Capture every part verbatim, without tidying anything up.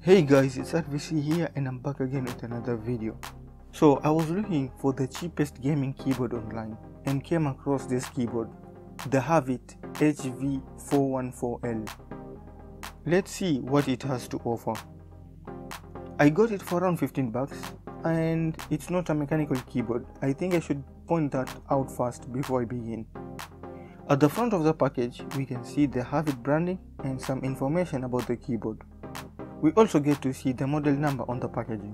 Hey guys, it's R V C here and I'm back again with another video. So I was looking for the cheapest gaming keyboard online and came across this keyboard, the Havit H V four one four L. Let's see what it has to offer. I got it for around fifteen bucks and it's not a mechanical keyboard. I think I should point that out first before I begin. At the front of the package we can see the Havit branding and some information about the keyboard. We also get to see the model number on the packaging.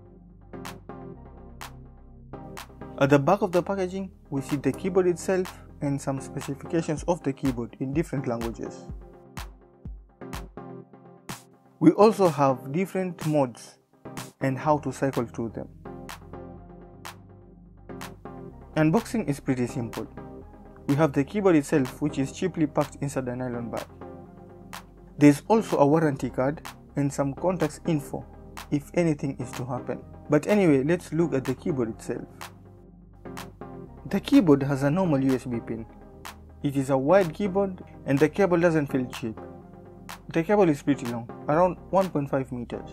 At the back of the packaging, we see the keyboard itself and some specifications of the keyboard in different languages. We also have different modes and how to cycle through them. Unboxing is pretty simple. We have the keyboard itself, which is cheaply packed inside a nylon bag. There is also a warranty card and some contacts info if anything is to happen. But anyway, let's look at the keyboard itself. The keyboard has a normal U S B pin. It is a wide keyboard and the cable doesn't feel cheap. The cable is pretty long, around one point five meters.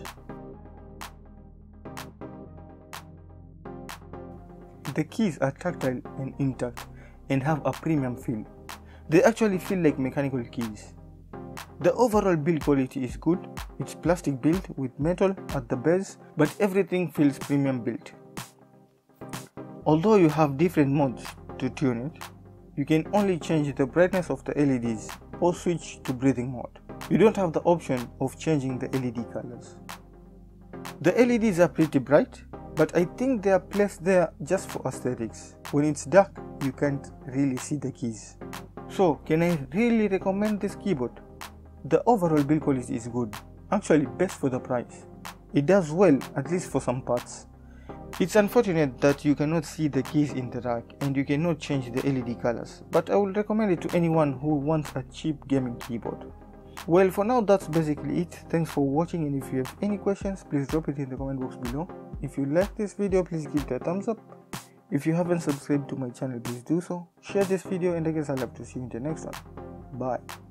The keys are tactile and intact and have a premium feel. They actually feel like mechanical keys. The overall build quality is good. It's plastic built with metal at the base, but everything feels premium built. Although you have different modes to tune it, you can only change the brightness of the L E Ds or switch to breathing mode. You don't have the option of changing the L E D colors. The L E Ds are pretty bright, but I think they are placed there just for aesthetics. When it's dark, you can't really see the keys. So, can I really recommend this keyboard? The overall build quality is good, actually best for the price. It does well, at least for some parts. It's unfortunate that you cannot see the keys in the rack and you cannot change the L E D colors, but I would recommend it to anyone who wants a cheap gaming keyboard. Well, for now that's basically it. Thanks for watching, and if you have any questions, please drop it in the comment box below. If you like this video, please give it a thumbs up. If you haven't subscribed to my channel, please do so. Share this video, and I guess I'll have to see you in the next one. Bye.